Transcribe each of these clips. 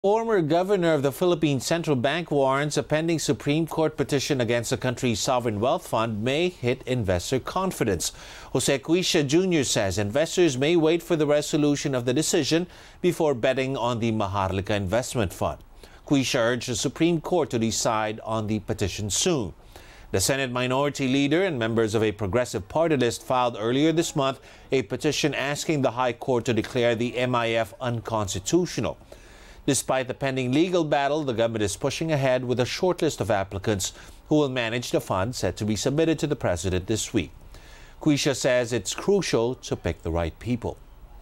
Former governor of the Philippine Central Bank warns a pending Supreme Court petition against the country's sovereign wealth fund may hit investor confidence. Jose Cuisia Jr. says investors may wait for the resolution of the decision before betting on the Maharlika Investment Fund. Cuisia urged the Supreme Court to decide on the petition soon. The Senate Minority Leader and members of a progressive party list filed earlier this month a petition asking the High Court to declare the MIF unconstitutional. Despite the pending legal battle, the government is pushing ahead with a short list of applicants who will manage the fund, set to be submitted to the president this week. Cuisia says it's crucial to pick the right people.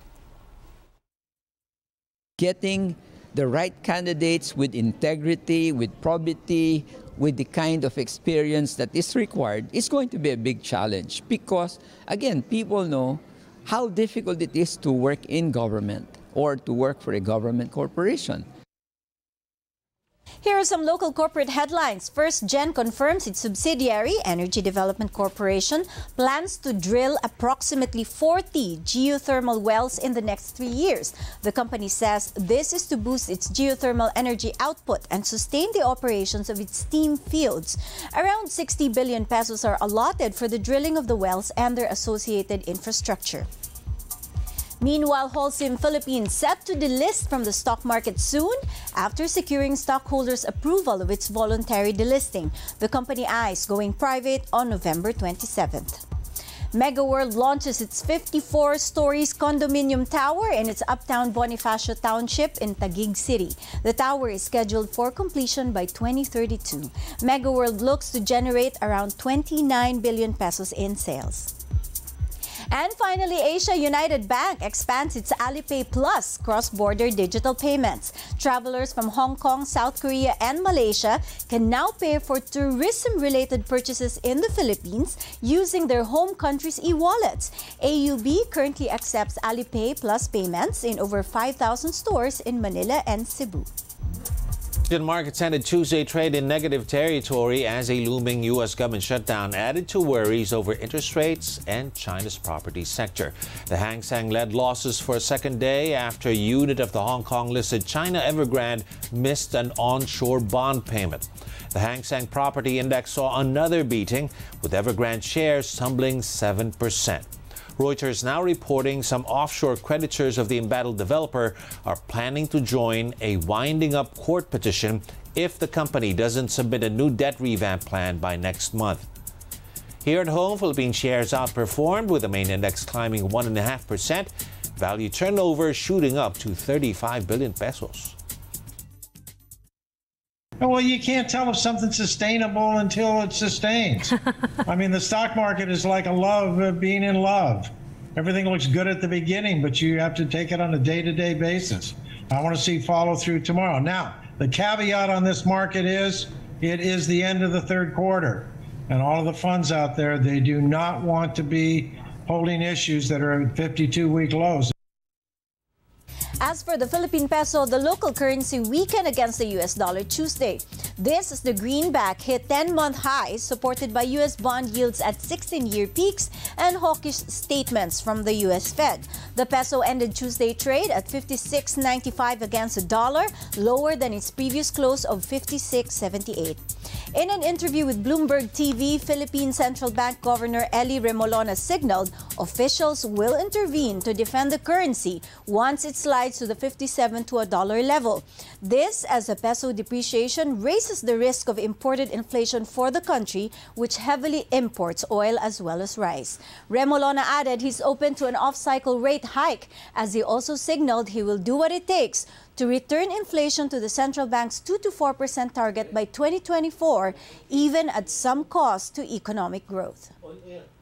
Getting the right candidates with integrity, with probity, with the kind of experience that is required is going to be a big challenge because, again, people know how difficult it is to work in government or to work for a government corporation. Here are some local corporate headlines. First Gen confirms its subsidiary, Energy Development Corporation, plans to drill approximately 40 geothermal wells in the next 3 years. The company says this is to boost its geothermal energy output and sustain the operations of its steam fields. Around 60 billion pesos are allotted for the drilling of the wells and their associated infrastructure. Meanwhile, Holcim Philippines set to delist from the stock market soon after securing stockholders' approval of its voluntary delisting. The company eyes going private on November 27th. MegaWorld launches its 54 stories condominium tower in its uptown Bonifacio Township in Taguig City. The tower is scheduled for completion by 2032. MegaWorld looks to generate around 29 billion pesos in sales. And finally, Asia United Bank expands its Alipay Plus cross-border digital payments. Travelers from Hong Kong, South Korea, and Malaysia can now pay for tourism-related purchases in the Philippines using their home country's e-wallets. AUB currently accepts Alipay Plus payments in over 5,000 stores in Manila and Cebu. The markets ended Tuesday trade in negative territory as a looming U.S. government shutdown added to worries over interest rates and China's property sector. The Hang Seng led losses for a second day after a unit of the Hong Kong-listed China Evergrande missed an onshore bond payment. The Hang Seng Property Index saw another beating, with Evergrande shares tumbling 7%. Reuters now reporting some offshore creditors of the embattled developer are planning to join a winding-up court petition if the company doesn't submit a new debt revamp plan by next month. Here at home, Philippine shares outperformed, with the main index climbing 1.5%, value turnover shooting up to 35 billion pesos. Well, you can't tell if something's sustainable until it sustains. I mean, the stock market is like being in love. Everything looks good at the beginning, but you have to take it on a day-to-day basis. I want to see follow through tomorrow. Now, the caveat on this market is it is the end of the third quarter. And all of the funds out there, they do not want to be holding issues that are at 52-week lows. As for the Philippine peso, the local currency weakened against the U.S. dollar Tuesday. This as the greenback hit 10-month highs, supported by U.S. bond yields at 16-year peaks and hawkish statements from the U.S. Fed. The peso ended Tuesday trade at 56.95 against the dollar, lower than its previous close of 56.78. In an interview with Bloomberg TV, Philippine Central Bank Governor Eli Remolona signaled officials will intervene to defend the currency once it slides to the 57 to $1 level. This as the peso depreciation raises the risk of imported inflation for the country, which heavily imports oil as well as rice. Remolona added he's open to an off-cycle rate hike, as he also signaled he will do what it takes to return inflation to the central bank's 2 to 4% target by 2024, even at some cost to economic growth.